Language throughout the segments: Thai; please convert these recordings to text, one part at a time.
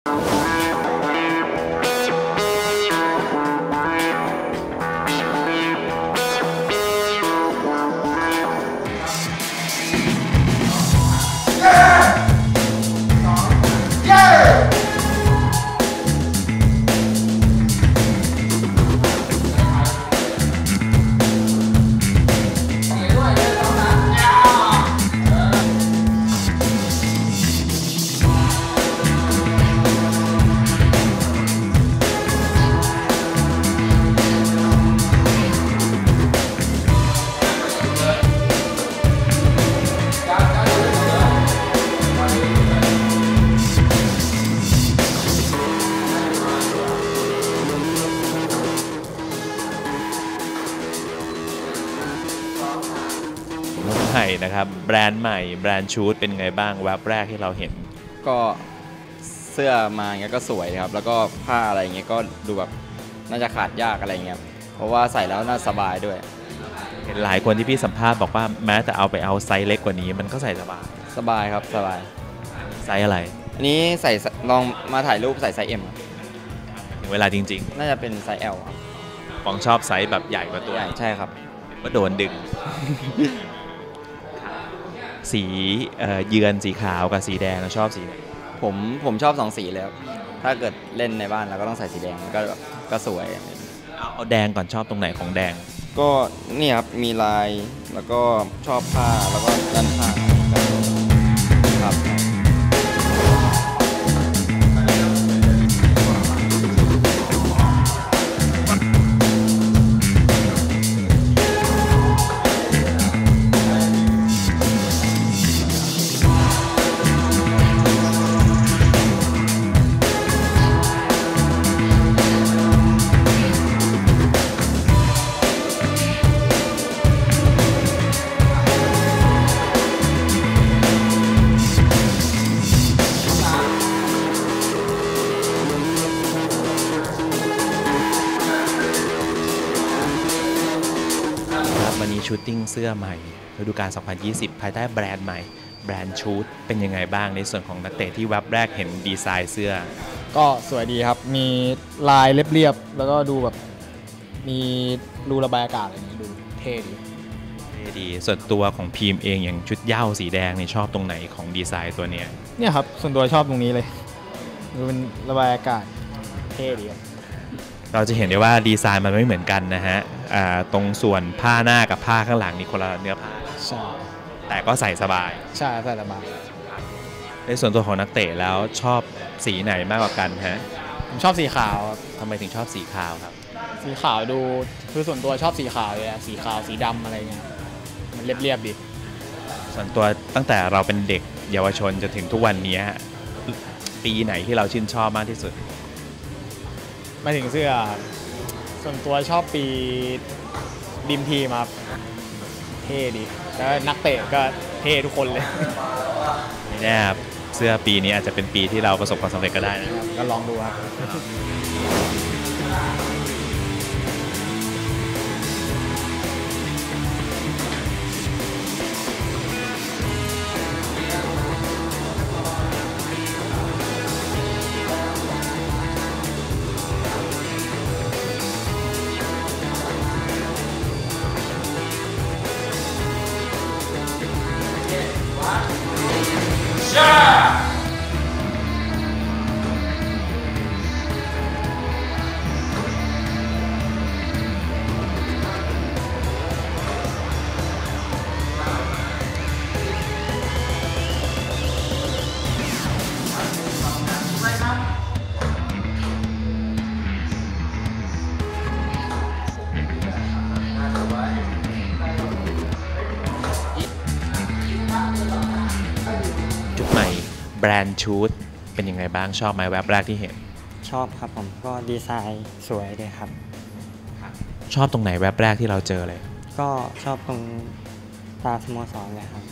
ใหม่นะครับแบรนด์ใหม่แบรนด์ชูดเป็นไงบ้างแวบแรกที่เราเห็นก็เสื้อมาอย่างเงี้ยก็สวยครับแล้วก็ผ้าอะไรเงี้ยก็ดูแบบน่าจะขาดยากอะไรเงี้ยเพราะว่าใส่แล้วน่าสบายด้วยเห็นหลายคนที่พี่สัมภาษณ์บอกว่าแม้แต่เอาไซส์เล็กกว่านี้มันก็ใส่สบายครับสบายไซส์อะไรอันนี้ใส่ลองมาถ่ายรูปใส่ไซส์ M ถึงเวลาจริงๆน่าจะเป็นไซส์ L ของชอบไซส์แบบใหญ่กว่าตัวใหญ่ใช่ครับว่าโดนดึงสีเยือนสีขาวกับสีแดงเราชอบสีไหนผมชอบ2สีเลยครับถ้าเกิดเล่นในบ้านเราก็ต้องใส่สีแดงก็สวยเอาแดงก่อนชอบตรงไหนของแดงก็นี่ครับมีลายแล้วก็ชอบผ้าแล้วก็ด้านข้างครับวันนี้ชูตติ้งเสื้อใหม่ฤดูกาล 2020 ภายใต้แบรนด์ใหม่แบรนด์ชูตเป็นยังไงบ้างในส่วนของนักเตะที่แวบแรกเห็นดีไซน์เสื้อก็สวยดีครับมีลายเรียบๆแล้วก็ดูแบบมีรูระบายอากาศอะไรอย่างนี้ดูเท่ดีส่วนตัวของพีมเองอย่างชุดเหย้าสีแดงนี่ชอบตรงไหนของดีไซน์ตัวเนี้ยเนี่ยครับส่วนตัวชอบตรงนี้เลยดูเป็นระบายอากาศเท่ดีครับเราจะเห็นได้ว่าดีไซน์มันไม่เหมือนกันนะฮะตรงส่วนผ้าหน้ากับผ้าข้างหลังนี่คนละเนื้อผ้าใช่แต่ก็ใส่สบายใช่ใส่สบายในส่วนตัวของนักเตะแล้วชอบสีไหนมากกว่ากันฮะผมชอบสีขาวทำไมถึงชอบสีขาวครับสีขาวดูคือส่วนตัวชอบสีขาวเลยอะสีขาวสีดำอะไรเงี้ยมันเรียบๆดีส่วนตัวตั้งแต่เราเป็นเด็กเยาวชนจนถึงทุกวันนี้ปีไหนที่เราชื่นชอบมากที่สุดมาถึงเสื้อส่วนตัวชอบปีดิมทีมาเท่ดีแล้วนักเตะก็เท่ทุกคนเลยไม่แน่ครับเสื้อปีนี้อาจจะเป็นปีที่เราประสบความสำเร็จก็ได้นะก็ลองดูครับแบรนด์ชูตเป็นยังไงบ้างชอบไหมแวบแรกที่เห็นชอบครับผมก็ดีไซน์สวยเลยครับชอบตรงไหนแวบแรกที่เราเจอเลยก็ชอบตรงตาสโมสรเลยครับ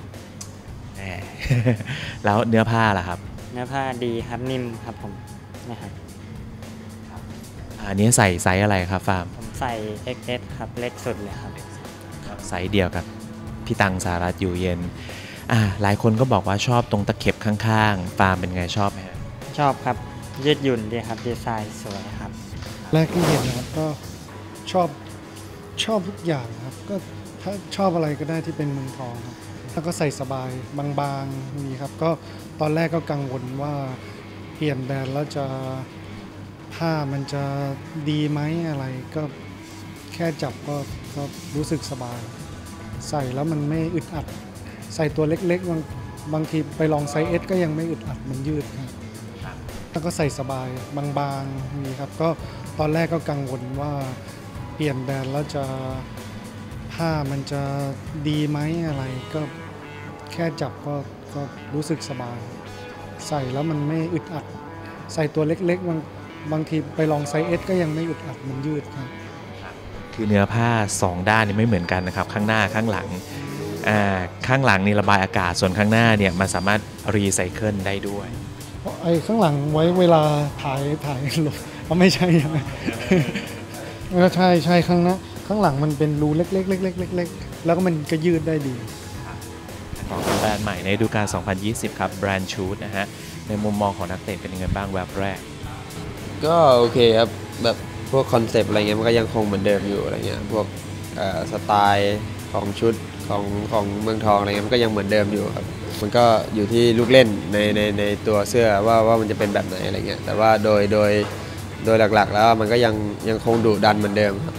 แล้วเนื้อผ้าล่ะครับเนื้อผ้าดีครับนิ่มครับผมนะครับอันนี้ใส่ไซส์อะไรครับฟาร์มผมใส่ XS ครับเล็กสุดเลยครับไซส์เดียวกับพี่ตังสารัตอยู่เย็นหลายคนก็บอกว่าชอบตรงตะเข็บข้างๆฟาร์มเป็นไงชอบไหมชอบครับยืดหยุ่นดีครับดีไซน์สวยครับแรกที่เห็นนะครับก็ชอบทุกอย่างครับก็ถ้าชอบอะไรก็ได้ที่เป็นเมืองทองครับแล้วก็ใส่สบายบางๆนี่ครับก็ตอนแรกก็กังวลว่าเปลี่ยนแบรนด์แล้วจะผ้ามันจะดีไหมอะไรก็แค่จับก็รู้สึกสบายใส่แล้วมันไม่อึดอัดใส่ตัวเล็กๆบางทีไปลองไซส์ S ก็ยังไม่อึดอัดมันยืดครับแล้วก็ใส่สบายบางๆนี่ครับก็ตอนแรกก็กังวลว่าเปลี่ยนแบรนด์แล้วจะผ้ามันจะดีไหมอะไรก็แค่จับก็รู้สึกสบายใส่แล้วมันไม่อึดอัดใส่ตัวเล็กๆบางทีไปลองไซส์ S ก็ยังไม่อึดอัดมันยืดครับคือเนื้อผ้า2ด้านนี่ไม่เหมือนกันนะครับข้างหน้าข้างหลังข้างหลังนี่ระบายอากาศส่วนข้างหน้าเนี่ยมันสามารถรีไซเคิลได้ด้วยไอ้ข้างหลังไว้เวลาถ่ายลงเขาไม่ใช่ไหมก็ใช่ข้างหลังมันเป็นรูเล็กๆแล้วก็มันก็ยืดได้ดีของแบรนด์ใหม่ในฤดูกาล 2020 ครับแบรนด์ชูดนะฮะในมุมมองของนักเตะเป็นยังไงบ้างแวบแรกก็โอเคครับแบบพวกคอนเซปต์อะไรเงี้ยมันก็ยังคงเหมือนเดิมอยู่อะไรเงี้ยพวกสไตล์ของชุดของเมืองทองอะไรเงี้ยมันก็ยังเหมือนเดิมอยู่ครับมันก็อยู่ที่ลูกเล่นในตัวเสื้อว่ามันจะเป็นแบบไหนอะไรเงี้ยแต่ว่าโดยหลักๆแล้วมันก็ยังคงดุดันเหมือนเดิมครับ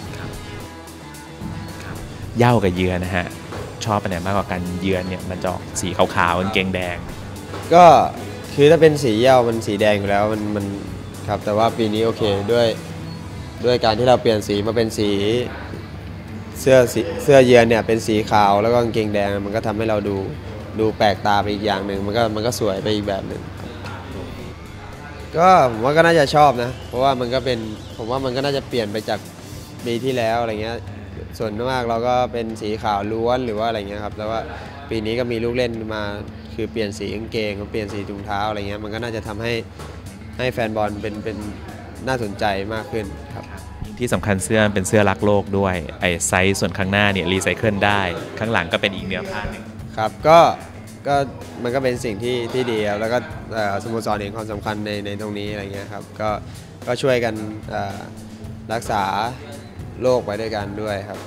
เหย้ากับเยือนนะฮะชอบไปไหนมากกว่ากันเยือนเนี่ยมันจะออกสีขาวๆกางเกงแดงก็คือถ้าเป็นสีเหย้ามันสีแดงอยู่แล้วมันครับแต่ว่าปีนี้โอเคด้วยการที่เราเปลี่ยนสีมาเป็นสีเสื้อเยือนเนี่ยเป็นสีขาวแล้วก็กางเกงแดงมันก็ทำให้เราดูแปลกตาไปอีกอย่างหนึ่งมันก็สวยไปอีกแบบหนึ่งก็ผมว่าก็น่าจะชอบนะเพราะว่าผมว่ามันก็น่าจะเปลี่ยนไปจากปีที่แล้วอะไรเงี้ยส่วนมากเราก็เป็นสีขาวล้วนหรือว่าอะไรเงี้ยครับแล้วว่าปีนี้ก็มีลูกเล่นมาคือเปลี่ยนสีกางเกงเปลี่ยนสีถุงเท้าอะไรเงี้ยมันก็น่าจะทำให้แฟนบอลเป็นน่าสนใจมากขึ้นครับที่สำคัญเสื้อเป็นเสื้อรักโลกด้วยไอ้ไซส์ส่วนข้างหน้าเนี่ยรีไซเคิลได้ข้างหลังก็เป็นอีกเนื้อผ้าหนึ่งครับก็มันก็เป็นสิ่งที่ดีครับแล้วก็สโมสรเห็นความสำคัญในตรงนี้อะไรเงี้ยครับก็ช่วยกันรักษาโลกไว้ด้วยกันด้วยครับ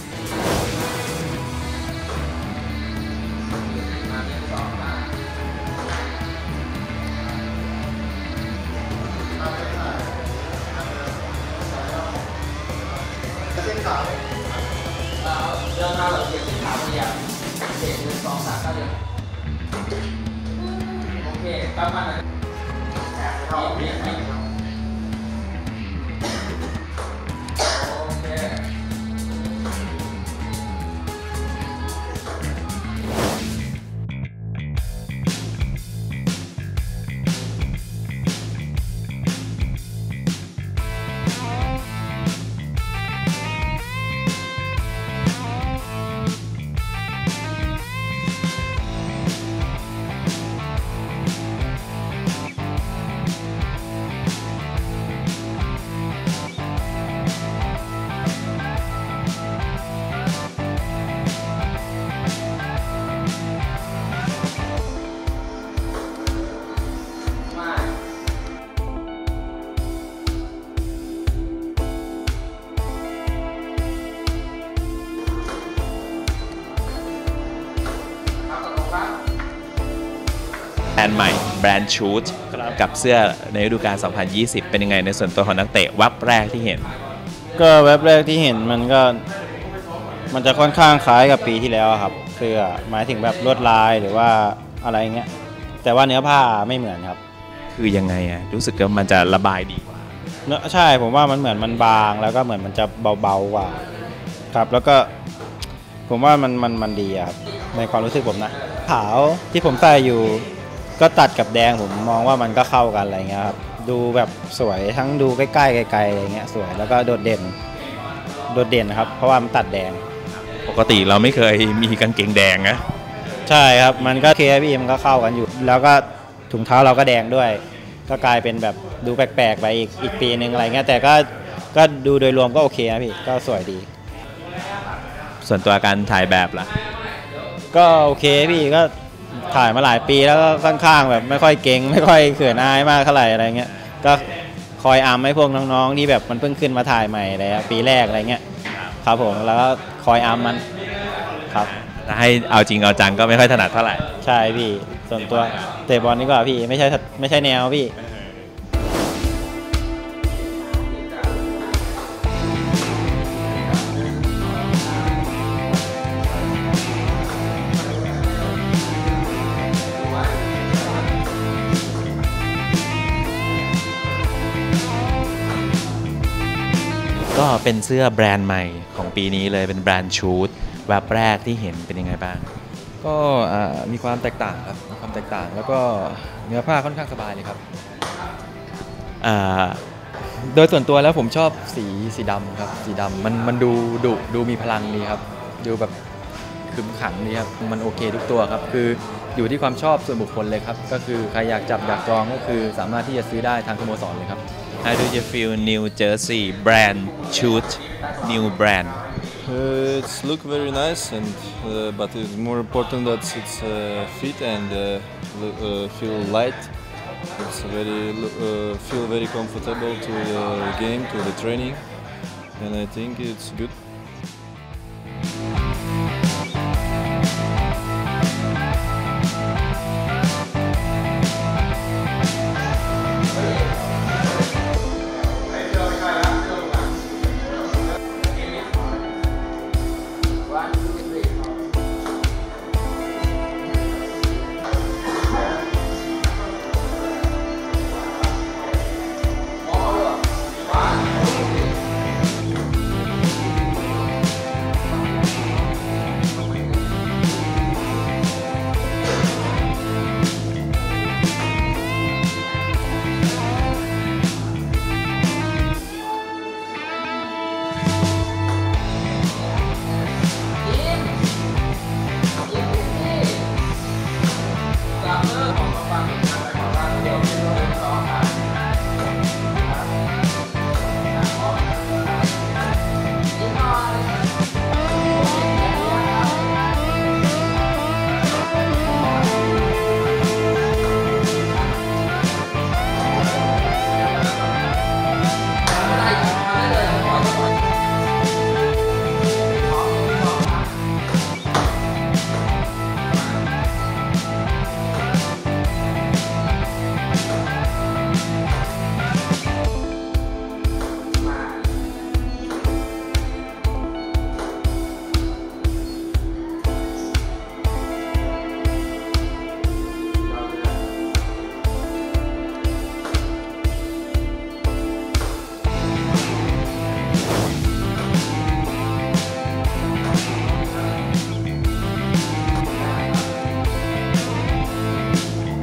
แบรนด์ใหม่แบรนด์ชูดกับเสื้อในฤดูกาล 2020 เป็นยังไงในส่วนตัวของนักเตะวับแรกที่เห็นก็แวบแรกที่เห็นมันจะค่อนข้างคล้ายกับปีที่แล้วครับเสื้อหมายถึงแบบลวดลายหรือว่าอะไรเงี้ยแต่ว่าเนื้อผ้าไม่เหมือนครับคือยังไงอะรู้สึกว่ามันจะระบายดีกว่าใช่ผมว่ามันเหมือนมันบางแล้วก็เหมือนมันจะเบาๆกว่าครับแล้วก็ผมว่ามันดีครับในความรู้สึกผมนะขาวที่ผมใส่อยู่ก็ตัดกับแดงผมมองว่ามันก็เข้ากันอะไรเงี้ยครับดูแบบสวยทั้งดูใกล้ๆไกลๆอะไรเงี้ยสวยแล้วก็โดดเด่นนะครับเพราะว่ามันตัดแดงปกติเราไม่เคยมีกางเกงแดงนะใช่ครับมันก็KFCมันก็เข้ากันอยู่แล้วก็ถุงเท้าเราก็แดงด้วยก็กลายเป็นแบบดูแปลกๆไปอีกปีนึงอะไรเงี้ยแต่ก็ดูโดยรวมก็โอเคนะพี่ก็สวยดีส่วนตัวการถ่ายแบบล่ะก็โอเคพี่ก็ถ่ายมาหลายปีแล้วก็ค่อนข้างแบบไม่ค่อยเก่งไม่ค่อยเขินอายมากเท่าไหร่อะไรเงี้ยก็คอยอัมให้พวกน้องๆที่แบบมันเพิ่งขึ้นมาถ่ายใหม่เลยปีแรกอะไรเงี้ยครับผมแล้วก็คอยอัมมันครับแต่ให้เอาจริงเอาจังก็ไม่ค่อยถนัดเท่าไหร่ใช่พี่ส่วนตัวเตะบอลดีกว่าพี่ไม่ใช่แนวพี่ก็เป็นเสื้อแบรนด์ใหม่ของปีนี้เลยเป็นแบรนด์ชูตแวบแรกที่เห็นเป็นยังไงบ้างก็มีความแตกต่างครับมีความแตกต่างแล้วก็เนื้อผ้าค่อนข้างสบายเลยครับอ่าโดยส่วนตัวแล้วผมชอบสีดำครับสีดำมันดูดุดูมีพลังดีครับดูแบบขึมขังดีครับมันโอเคทุกตัวครับคืออยู่ที่ความชอบส่วนบุคคลเลยครับก็คือใครอยากจับอยากจองก็คือสามารถที่จะซื้อได้ทางสโมสรเลยครับ How do you feel New Jersey brand shoot new brand It's look very nice, and but it's more important that it's fit and feel light. It's feel very comfortable to the game, to the training, and I think it's good.